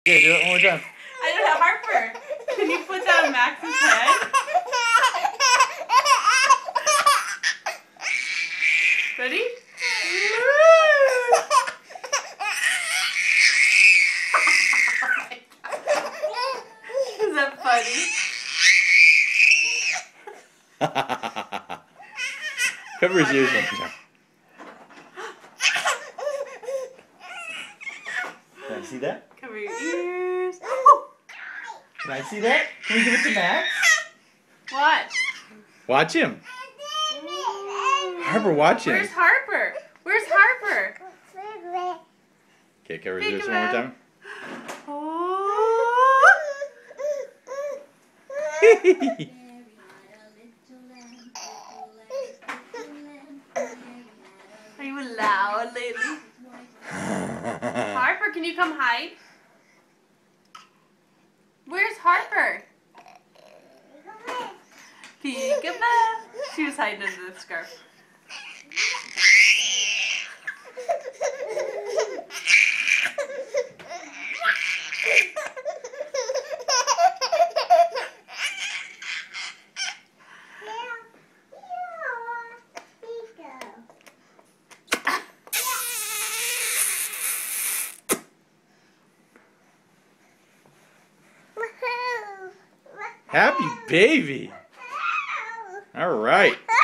Okay, do it one more time. I don't know, Harper. Can you put down Max's head? Ready? Is that funny? Cover his ears one time. Can I see that? Cover your ears. Can I see that? Can we give it to Max? Watch. Watch him. Harper, watch him. Where's Harper? Where's Harper? Okay, cover his ears one more time. Oh. Are you loud lately? Harper, can you come hide? Where's Harper? Peekaboo. She was hiding under the scarf. Happy baby. All right.